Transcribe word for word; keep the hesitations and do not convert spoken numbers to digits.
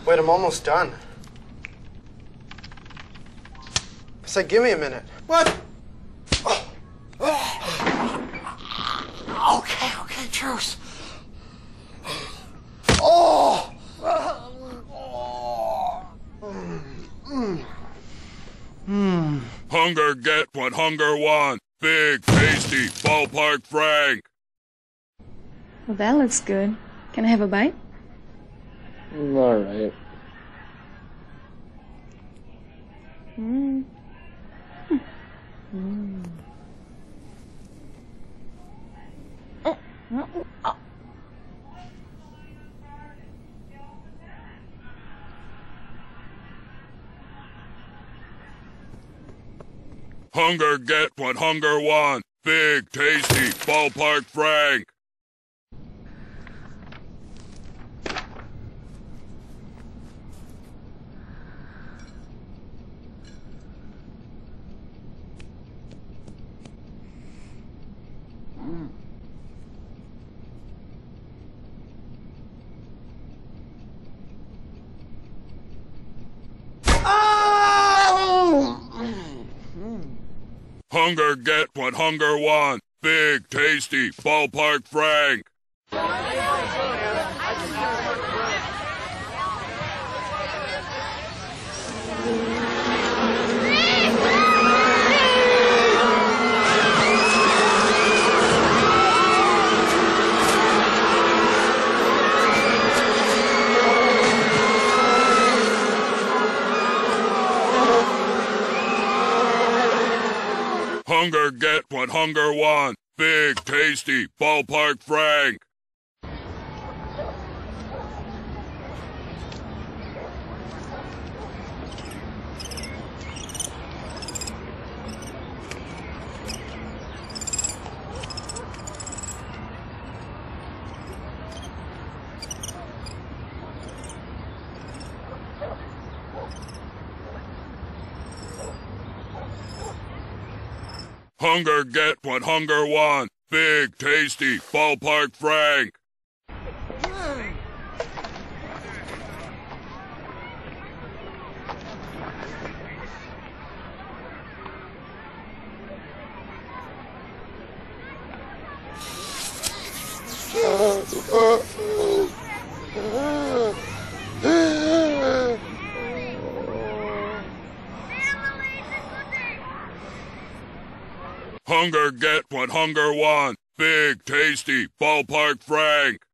Wait, I'm almost done. I said, give me a minute. What? Oh. Okay, okay, truce. Oh! Mm. Hunger get what hunger want. Big, tasty, ballpark Frank. Well, that looks good. Can I have a bite? All right. Mm. Mm. Oh. Oh. Oh. Hunger get what hunger want. Big, tasty, ballpark Frank. Mm. Hunger get what hunger want. Big, tasty, ballpark Frank. Hunger get what hunger want. Big, tasty, ballpark Frank. Hunger get what hunger want. Big, tasty, ballpark Frank. Hunger get what hunger want. Big, tasty, ballpark Frank.